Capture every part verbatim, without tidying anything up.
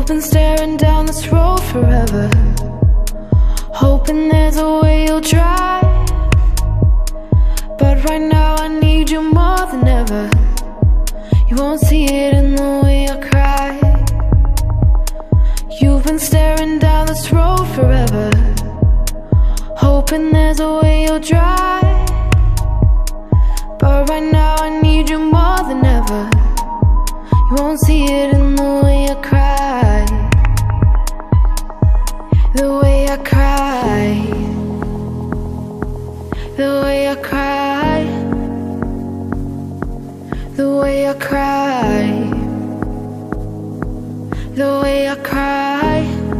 You've been staring down this road forever, hoping there's a way you'll try. But right now I need you more than ever. You won't see it in the way I cry. You've been staring down this road forever, hoping there's a way you'll try. But right now I need you more than ever. You won't see it in the way I cry. The way I cry. The way I cry. The way I cry. The way I cry.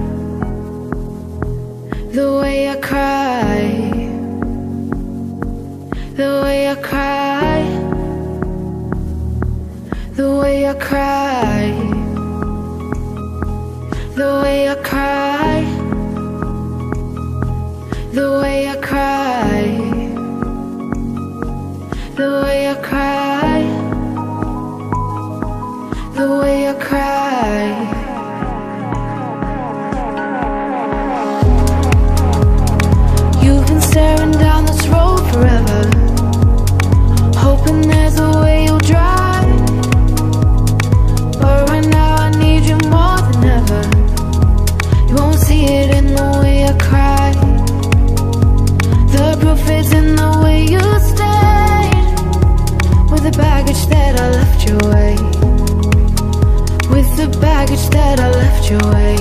The way I cry. The way I cry. The way I cry. The way I cry. The way I cry. The way I cry. The way I cry. You've been staring down this road forever, hoping there's a way you'll drive. But right now I need you more than ever. You won't see it in the way I cry. The proof is in the way you stayed, with the baggage that I left your way. With the baggage that I left your way.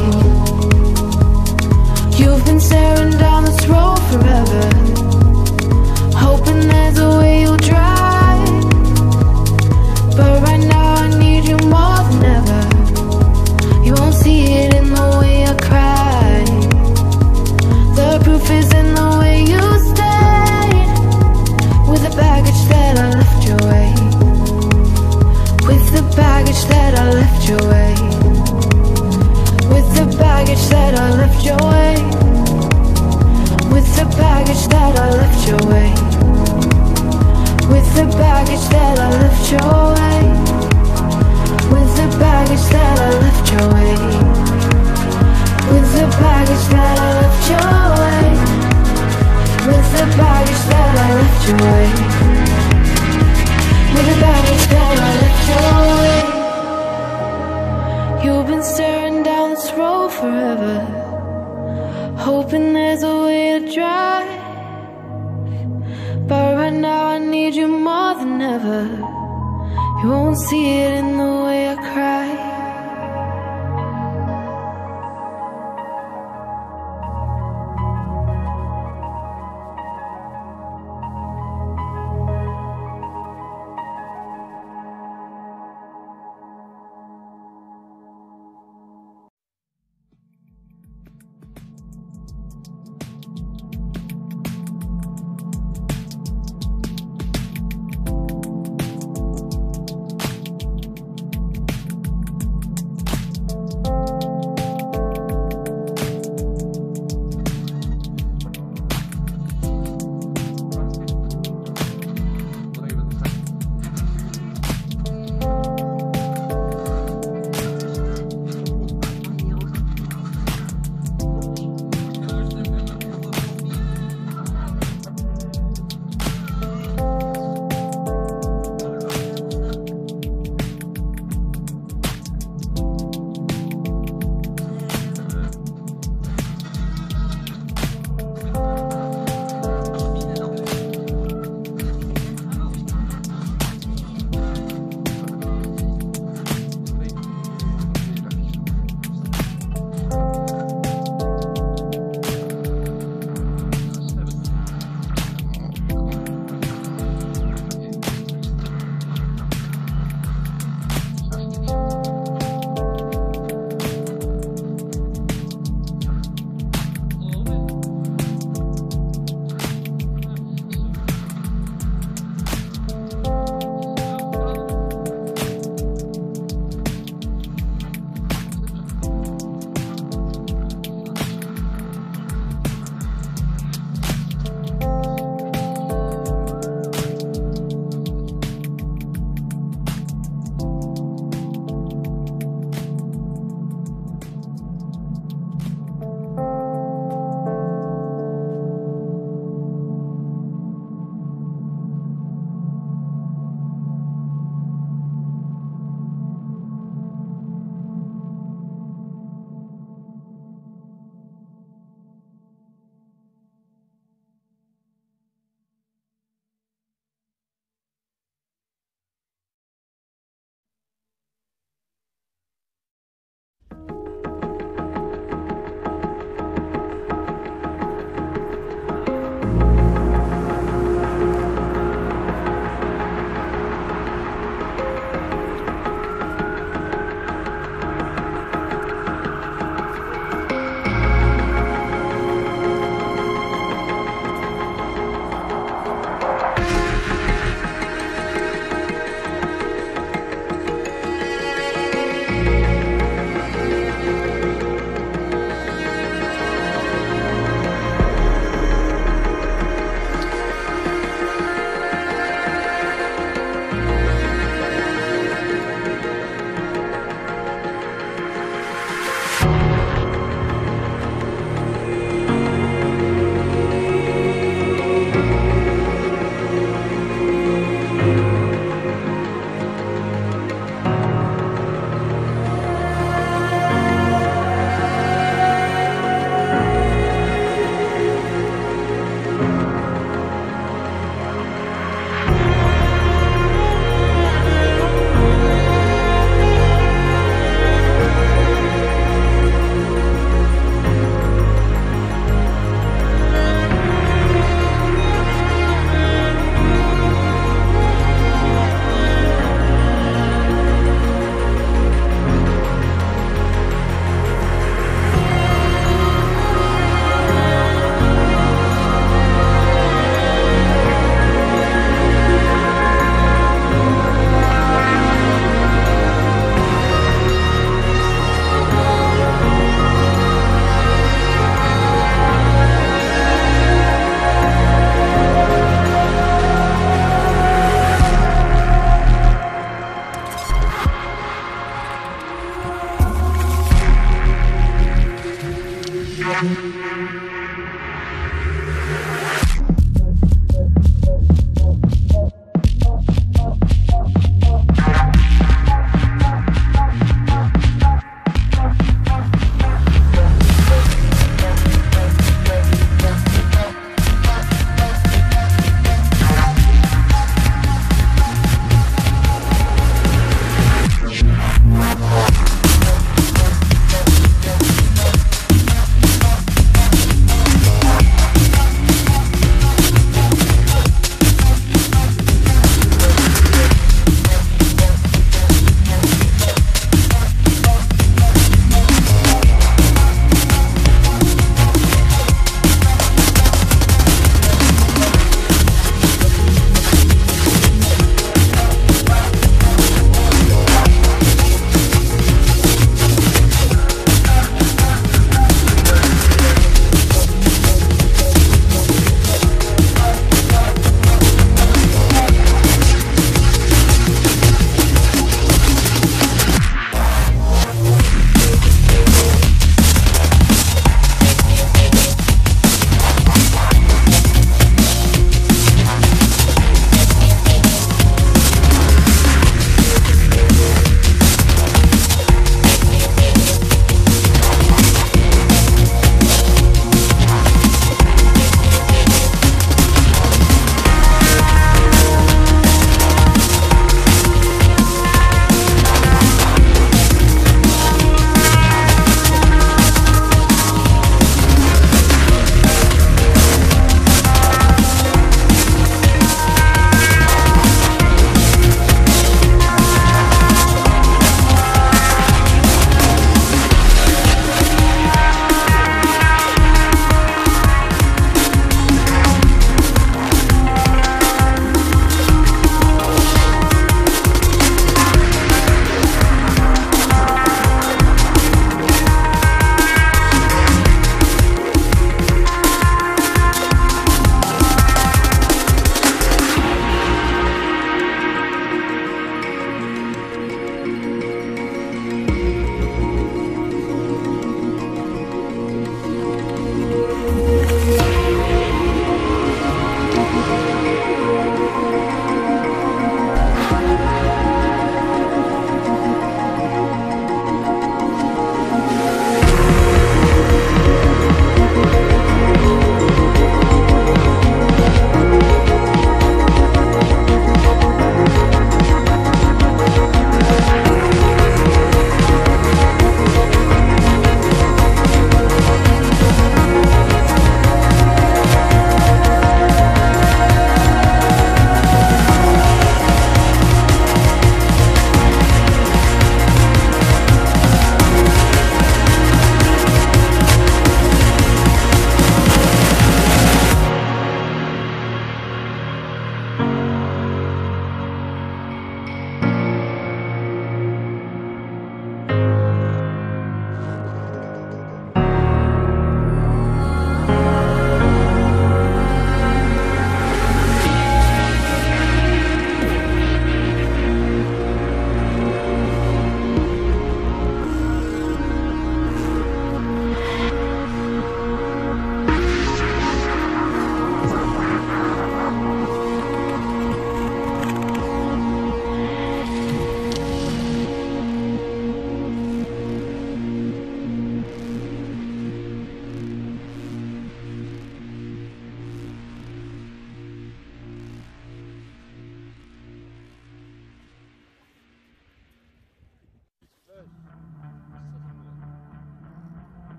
You've been staring down this road forever, hoping there's a way you'll drive. But right now I need you more than ever. You won't see it in the way I cry. The proof is in the way you stayed, with the baggage that I left your way. With the baggage that I left your way. With the baggage that I left your way. With the baggage that I left your way. With the baggage that I left your way. With the baggage that I left your way. With the baggage that I left your way. With the baggage that I left your way. With the baggage that I left your way. You've been staring down this road forever, hoping there's a way to drive. But right now I need you more than ever. You won't see it in the way I cry.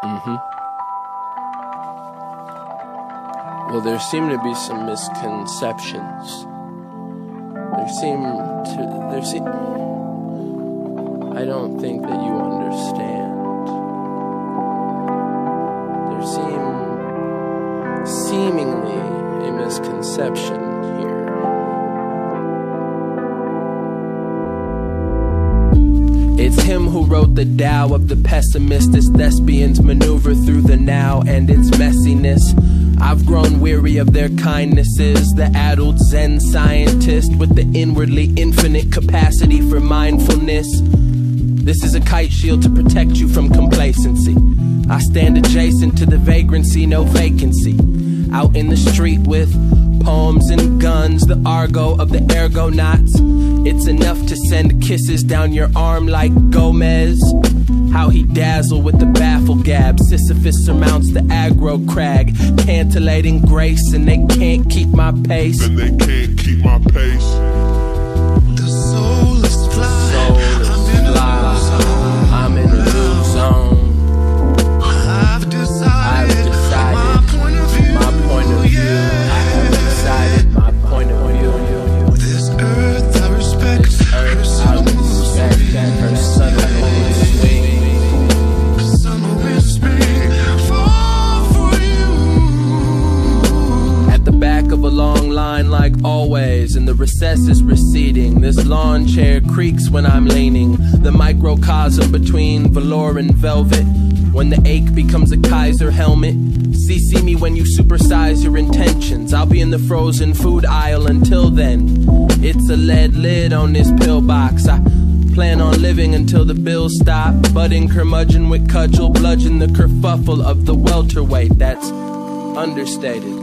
Mm-hmm. Well, there seem to be some misconceptions. There seem to... There seem... I don't think that you understand. There seem... seemingly a misconception here. It's him who wrote the Tao of the pessimist's thespians maneuver through the now and its messiness. I've grown weary of their kindnesses, the addled Zen scientist with the inwardly infinite capacity for mindfulness. This is a kite shield to protect you from complacency. I stand adjacent to the vagrancy, no vacancy. Out in the street with poems and guns, the argot of the ergonauts. It's enough to send kisses down your arm like Gomez. How he dazzle with the baffle gab. Sisyphus surmounts the aggro crag, cantillating grace, and they can't keep my pace. And they can't keep my pace. The soul is fly. Soul is fly. I'm in a new zone. I've decided, I've decided my point of view. My point of view. Yeah. I have decided my point of view. This earth I respect. This earth her I subtle respect. swing. Her subtle swing. Summer and spring fall for you. At the back of a long line like always, and the recess is receding. This lawn chair creaks when I'm leaning. The microcosm between velour and velvet. When the ache becomes a Kaiser helmet. See, see me when you supersize your intentions. I'll be in the frozen food aisle until then. It's a lead lid on this pill box. I plan on living until the bills stop. Budding curmudgeon with cudgel, bludgeon the kerfuffle of the welterweight. That's understated.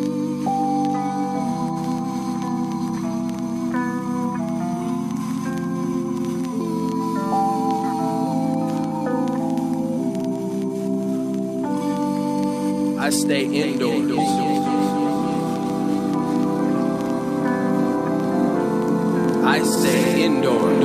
I stay indoors. I stay indoors.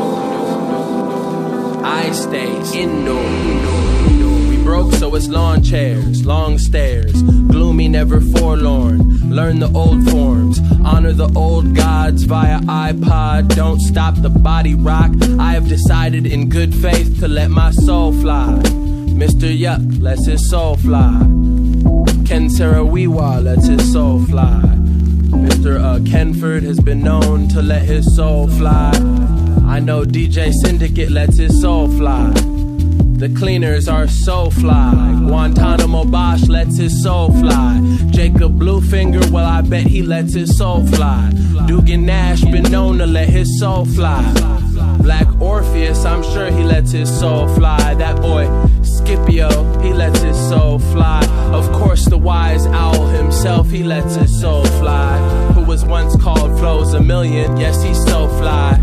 I stay indoors. We broke, so it's lawn chairs, long stairs, gloomy, never forlorn. Learn the old forms, honor the old gods via iPod. Don't stop the body rock. I have decided in good faith to let my soul fly. Mister Yuck lets his soul fly. Ken Sarawiwa lets his soul fly. Mister Uh, Kenford has been known to let his soul fly. I know D J Syndicate lets his soul fly. The cleaners are so fly. Guantanamo Bosch lets his soul fly. Jacob Bluefinger, well I bet he lets his soul fly. Dugan Nash been known to let his soul fly. Black Orpheus, I'm sure he lets his soul fly. That boy Scipio, he lets his soul fly. Of course the wise owl himself, he lets his soul fly. Who was once called Flows a Million, yes he's so fly.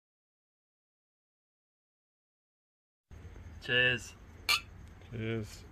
Cheers. Cheers.